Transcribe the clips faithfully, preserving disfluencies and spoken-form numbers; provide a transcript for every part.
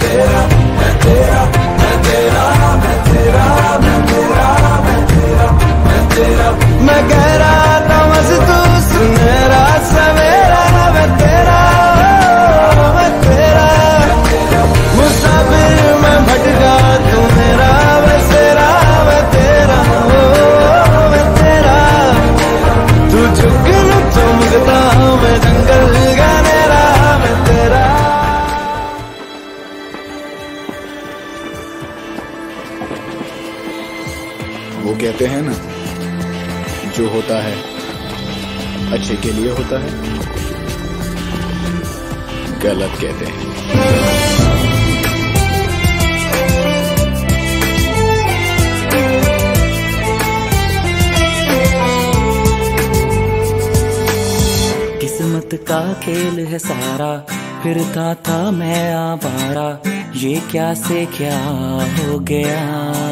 तेरा मैं तेरा मैं तेरा मैं तेरा मैं तेरा मैं तेरा मैं तेरा मैं कह रहा था बस तू सुनहरा सवेरा मैं तेरा मैं तेरा मुसाफिर मैं भटका तू मेरा बसेरा मैं तेरा मैं तेरा तू झुकन चमकता मैं जंगल गहरा मैं तेरा। वो कहते हैं ना, जो होता है अच्छे के लिए होता है, गलत कहते हैं। किस्मत का खेल है सारा, फिरता था मैं आवारा, ये क्या से क्या हो गया।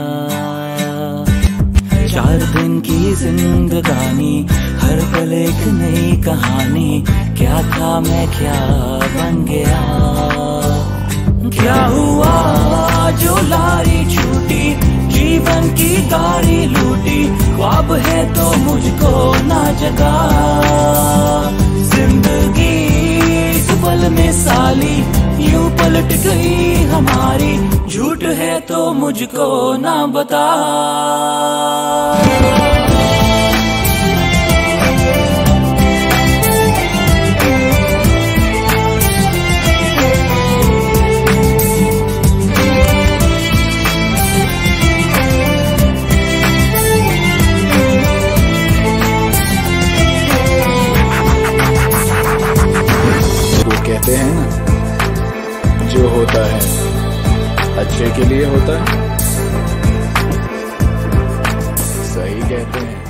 चार दिन की जिंदगानी, हर पल एक नई कहानी, क्या था मैं क्या बन गया। क्या हुआ जो लारी छूटी, जीवन की गाड़ी लूटी, ख्वाब है तो मुझको ना जगा। जिंदगी इस पल में साली यूं पलट गई हमारी, झूठ है तो मुझको ना बता। कहते हैं ना, जो होता है अच्छे के लिए होता है, सही कहते हैं।